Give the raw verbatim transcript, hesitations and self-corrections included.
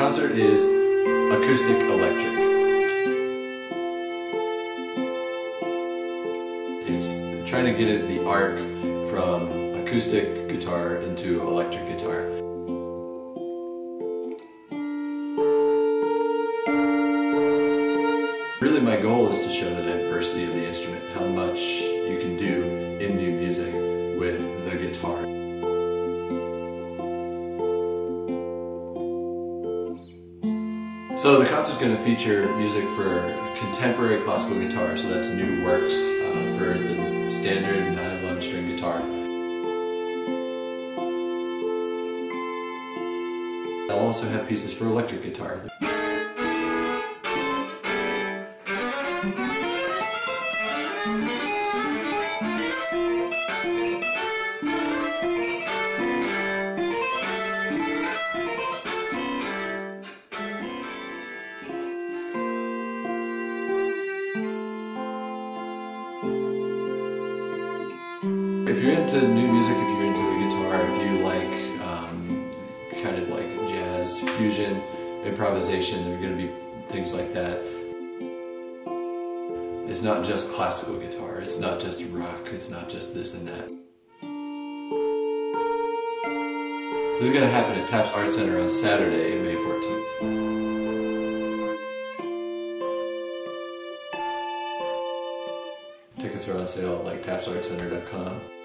concert is acoustic electric. It's trying to get it the arc from acoustic guitar into electric guitar. Really, my goal is to show the diversity of the instrument, how much you can do in new music with the guitar. So the concert's going to feature music for contemporary classical guitar, so that's new works uh, for the standard nylon string guitar. I'll also have pieces for electric guitar. If you're into new music, if you're into the guitar, if you like um, kind of like jazz, fusion, improvisation, there are going to be things like that. It's not just classical guitar, it's not just rock, it's not just this and that. This is going to happen at Taps Art Center on Saturday, May fourteenth. Tickets are on sale at like taps art center dot com.